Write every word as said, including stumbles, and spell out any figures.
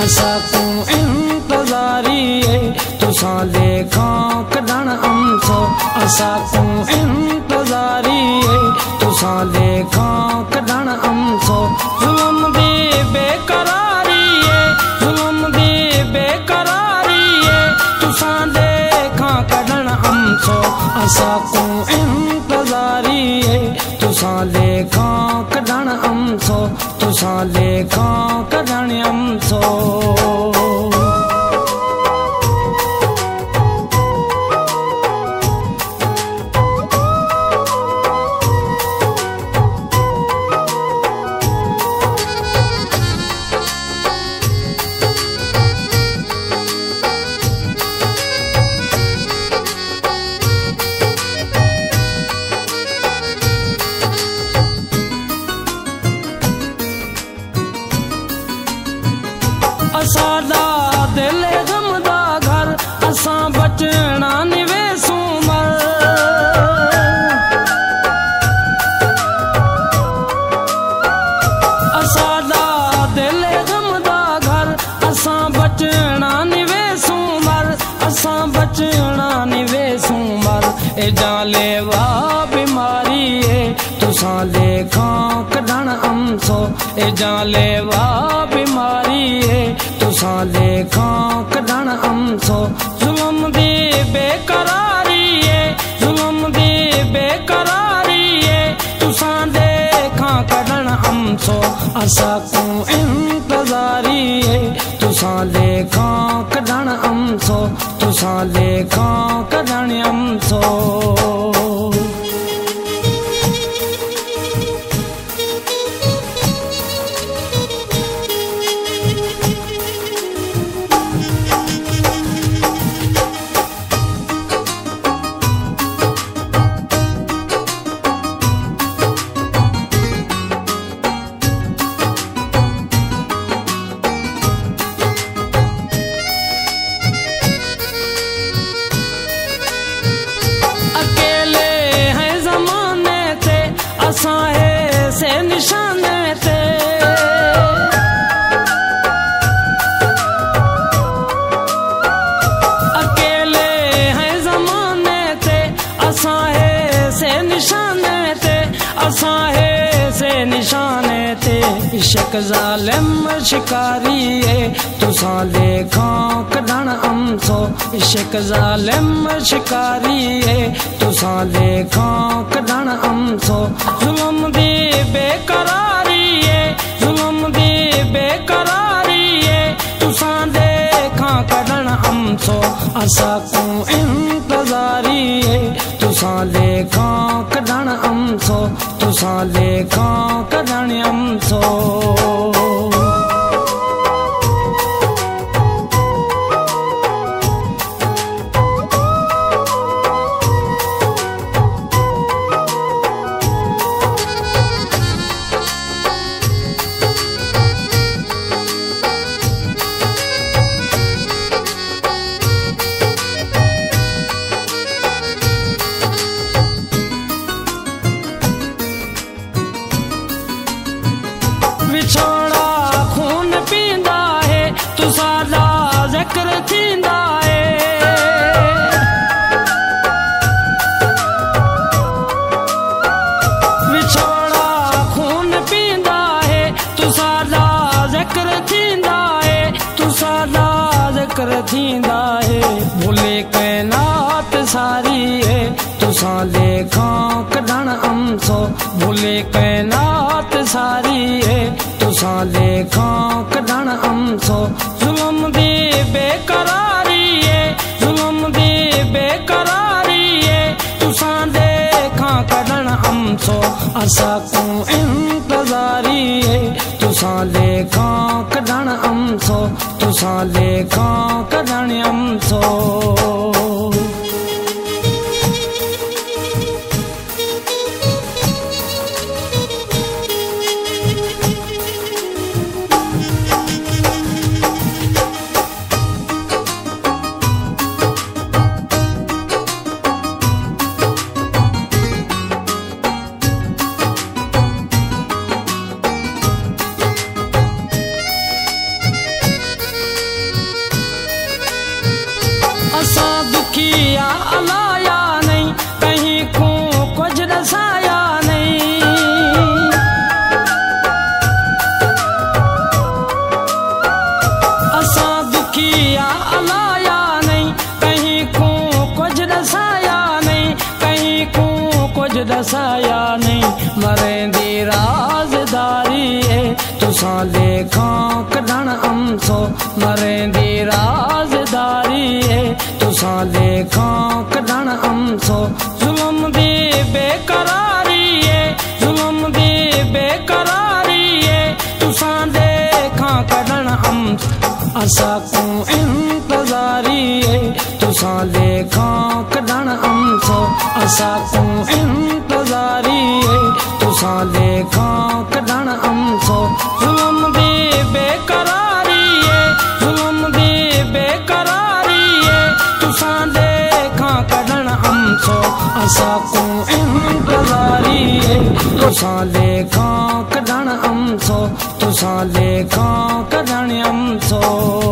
असा को इंतजारी तुसा लेखा कढण अमसो असा को इंतजारी तुसा लेखा कढण अमसो जुल्म दी बेकरारी जुल्म दी बेकरारी तुसा लेखा कढण अमसो असा को इंतजारी तुसा लेखा कढण अमसो तुसा लेखा कढण अमसो असादा दिल गमदा घर असा बचना निवे सूमर असादा दिल गमदा घर असा बचना निवे सूमर असा बचना निवे सूमर ए जाले वा बीमारी तुसा लेखा कढण अमसो ए जाले वा बीमारी तुसा लेखा कढण अमसो जुल्म दी बेकरारी जुल्म दी बेकरारी तुसा लेखा कढण अमसो असा को इंतजारी तुसा लेखा कढण अमसो तुसा लेखा कढण अमसो असा है से निशाने ते अकेले हैं जमाने ते असा है से निशाने ते असा है से निशाने ते इश्क जालिम शिकारी तुसा लेखा कढण अमसो इश्क जालिम शिकारी तुसा लेखा कढण अमसो जुल्म दी बेकरारी जुल्म दी बेकरारी तुसा लेखा कढण अमसो असा को इंतजारी तुसा लेखा कढण अमसो तुसा लेखा कढण अमसो विछोड़ा खून पींदा है तुसा दा ज़िक्र थींदा है विछोड़ा खून पींदा है तुसा दा ज़िक्र थींदा है तुसा दा ज़िक्र थींदा है भुले कायनात सारी है तुसा लेखा कढण अमसो भुले कायनात सारी है तुसा लेखा कढण अमसो जुल्म दी बेकरारी जुल्म दी बेकरारी तुसा लेखा कढण अमसो असा को इंतजारी तुसा लेखा कढण अमसो तुसा लेखा कढण अमसो अखिया अलाया नहीं, कहीं को कुछ दसाया नहीं, कहीं को कुछ दसाया नहीं। मरेंदी राजदारी है तुसा लेखा कढण अमसो, मरेंदी राजदारी है तुसा लेखा कढण अमसो। जुल्म दी बेकरारी है, जुल्म दी बेकरारी है तुसा लेखा कढण अमसो। असा को इंतजारी है तुसा लेखा कढण अमसो, असा को इंतजारी है तुसा लेखा कढण अमसो। जुल्म दी बेकरारी है, जुल्म दी बेकरारी है तुसा लेखा कढण अमसो। असा को इंतजारी है तुसा लेखा कढण अमसो, तुसा लेखा कढण अमसो।